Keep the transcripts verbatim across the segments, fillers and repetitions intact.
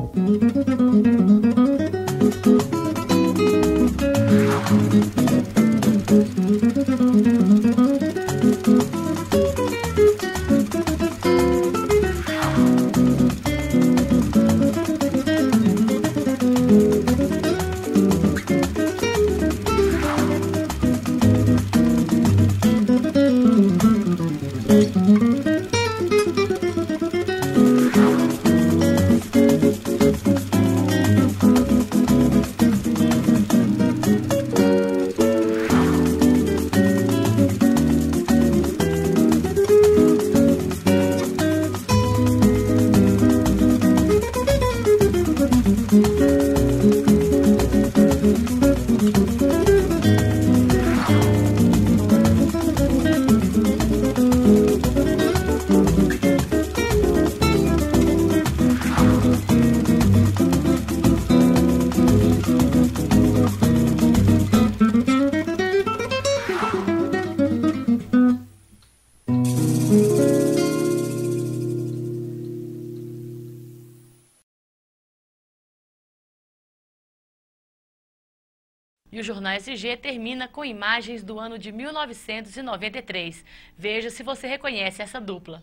E o Jornal S G termina com imagens do ano de mil novecentos e noventa e três. Veja se você reconhece essa dupla.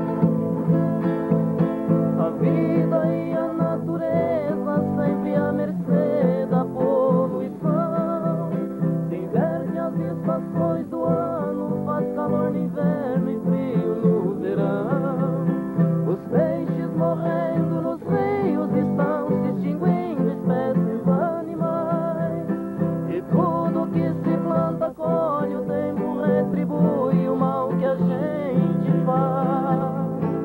A vida e a natureza sempre à mercê da poluição. Se inverte as estações do ano, faz calor no inverno e frio no verão. Os peixes morrendo nos rios estão se extinguindo, espécies animais. E tudo que se planta colhe, o tempo retribui o mal que a gente faz.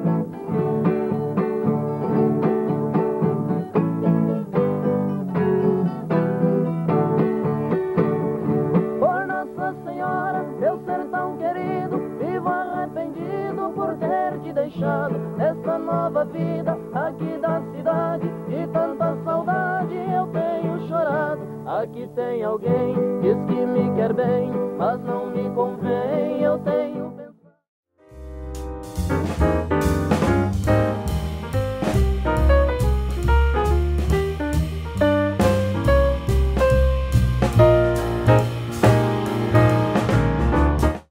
Por Nossa Senhora, meu sertão querido, vivo arrependido por ter te deixado essa nova vida aqui da cidade. De tanta saudade eu tenho chorado. Aqui tem alguém, diz que me quer bem, mas não me convém. Eu tenho